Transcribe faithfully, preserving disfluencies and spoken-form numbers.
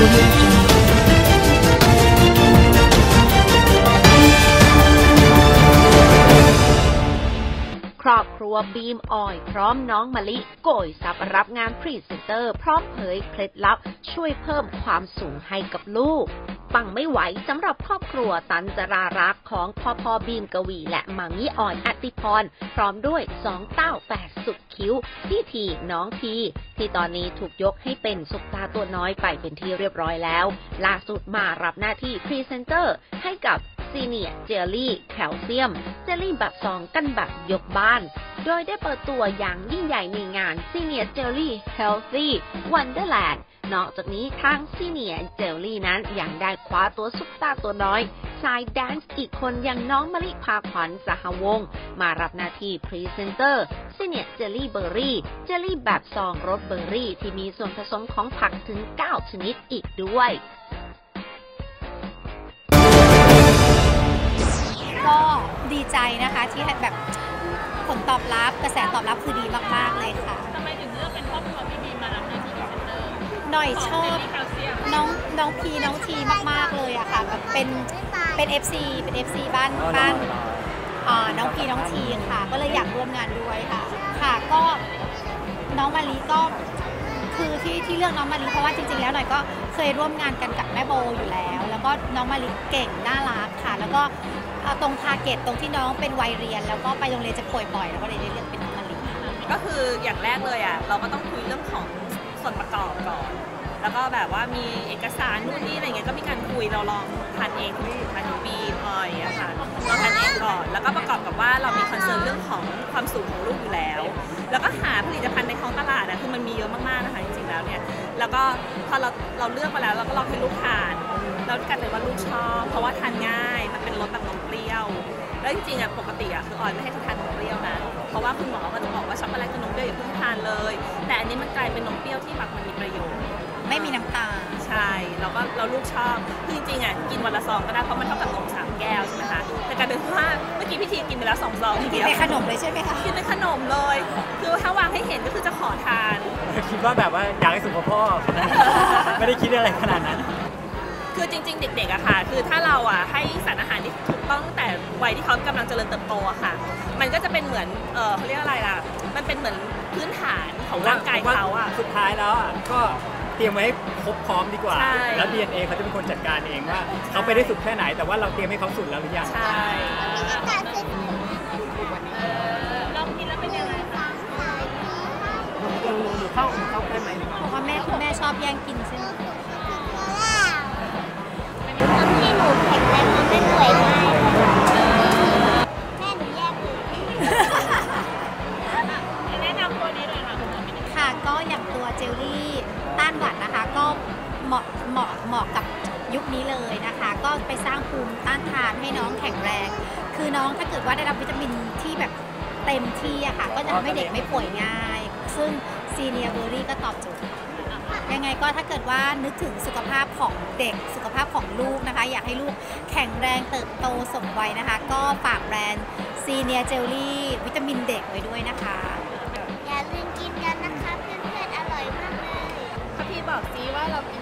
ครอบครัวบีมออยพร้อมน้องมะลิโกยทรัพย์รับงานพรีเซนเตอร์พร้อมเผยเคล็ดลับช่วยเพิ่มความสูงให้กับลูกปังไม่ไหวสำหรับครอบครัวตันจรารักษ์ของพ่อพ่อบีมกวีและมามิออยอติพรพร้อมด้วยสองเต้าแฝดสุดคิ้วพี่ทีน้องพีที่ตอนนี้ถูกยกให้เป็นซุปตาตัวน้อยไปเป็นที่เรียบร้อยแล้วล่าสุดมารับหน้าที่พรีเซนเตอร์ให้กับซีเนียเจลลี่แคลเซียมเจลลี่แบบซองกันแบบยกบ้านโดยได้เปิดตัวอย่างยิ่งใหญ่ในงาน Senior Jelly Healthy Wonderland นอกจากนี้ทาง Senior Jelly นั้นยังได้คว้าตัวซุปตาตัวน้อยสายแดนซ์อีกคนอย่างน้องมะลิพาขวัญสหวงศ์มารับหน้าที่พรีเซนเตอร์ Senior Jelly Berry เจลลี่แบบซองรสเบอร์รี่ที่มีส่วนผสมของผักถึงเก้าชนิดอีกด้วยก็ดีใจนะคะที่แบบผลตอบรับกระแสตอบรับคือดีมากๆเลยค่ะทำไมถึงเลือกเป็นครอบครัวพี่บีมารับหน้าที่พรีเซนเตอร์หน่อยชอบน้องน้องพีน้องทีมากๆเลยอะค่ะแบบเป็นเป็น เอฟ ซี เป็น เอฟ ซี บ้านบ้านน้องพีน้องทีค่ะก็เลยอยากร่วมงานด้วยค่ะค่ะก็น้องมะลิก็คือที่ที่เลือกน้องมะลิเพราะว่าจริงๆแล้วหน่อยก็เคยร่วมงานกันกับแม่โบอยู่แล้วแล้วก็น้องมะลิเก่งน่ารักค่ะแล้วก็ตรงทาร์เก็ตตรงที่น้องเป็นวัยเรียนแล้วก็ไปโรงเรียนจะป่วยบ่อยแล้วก็เลยได้เลือกเป็นน้องมะลิก็คืออย่างแรกเลยอ่ะเราก็ต้องคุยเรื่องของส่วนประกอบก่อนแล้วก็แบบว่ามีเอกสารนู่นนี่อะไรเงี้ยก็มีการคุยเราลองทานเองที่ทานบีพอยอะค่ะเราทานเองก่อนแล้วก็ประกอบกับว่าเรามีคอนเซิร์นเรื่องของความสูงของลูกอยู่แล้วแล้วก็หาผลิตภัณฑ์ในท้องตลาดนะคือมันมีเยอะมากๆนะคะจริงๆแล้วเนี่ยแล้วก็พอเราเราเลือกมาแล้วเราก็ลองให้ลูกทานแล้วกลายเป็นว่าลูกชอบเพราะว่าทานง่ายมันเป็นรสแบบนมเปรี้ยวแล้วจริงๆอ่ะปกติอ่ะคือออยไม่ให้ทุกทานนมเปรี้ยวนะเพราะว่าคุณหมอก็จะบอกว่าช็อกโกแลตกับนมเปรี้ยวอย่าเพิ่งทานเลยแต่อันนี้มันกลายเป็นนมเปรี้ยวที่แบบมันมีประโยชน์ไม่มีน้ำตาลใช่แล้วก็เราลูกชอบคือจริงๆอ่ะกินวันละซองก็ได้เพราะมันเท่ากับนมสามแก้วใช่ไหมคะแต่กลายเป็นว่าเมื่อกี้พี่ทีกินไปแล้วสองซองกินเป็นขนมเลยใช่ไหมคะกินเป็นขนมเลยคือถ้าวางให้เห็นก็คือจะขอทานคิดว่าแบบว่าอยากให้สุขภาพไม่ได้คิดอะไรขนาดนั้นคือจริงๆเด็กๆอะค่ะคือถ้าเราอะให้สารอาหารที่ถูกต้องแต่วัยที่เขากำลังเจริญเติบโตอะค่ะมันก็จะเป็นเหมือนเออเขาเรียกอะไรล่ะมันเป็นเหมือนพื้นฐานของร่างกายเขาอะสุดท้ายแล้วอะก็เตรียมไว้ครบพร้อมดีกว่าแล้ว ดี เอ็น เอ เขาจะเป็นคนจัดการเองว่าเขาไปได้สุดแค่ไหนแต่ว่าเราเตรียมให้เขาสุดแล้วหรือยังใช่ลองกินแล้วเป็นยังไงคะลงลงหรือเข้าเข้าได้ไหมเพราะแม่คุณแม่ชอบแย่งกินใช่ไหมที่หนูแข็งแรงมันไม่ป่วยง่ายแม่หนูแยกเลยแนะนำตัวนี้เลยค่ะค่ะก็อย่างตัวเจลลี่ต้านหวัดนะคะก็เหมาะเหมาะเหมาะกับยุคนี้เลยนะคะก็ไปสร้างภูมิต้านทานให้น้องแข็งแรงคือน้องถ้าเกิดว่าได้รับวิตามินที่แบบเต็มที่อะค่ะก็จะทำให้เด็กไม่ป่วยง่ายซึ่งซีเนียเบอร์รี่ก็ตอบโจทย์ยังไงก็ถ้าเกิดว่านึกถึงสุขภาพของเด็กสุขภาพของลูกนะคะอยากให้ลูกแข็งแรงเติบโตสมวัยนะคะก็ฝากแบรนด์ซีเนียเจลลี่วิตามินเด็กไว้ด้วยนะคะอย่าลืมกินกันนะคะเพื่อนๆอร่อยมากเลยพี่บอกซิว่าเรากิน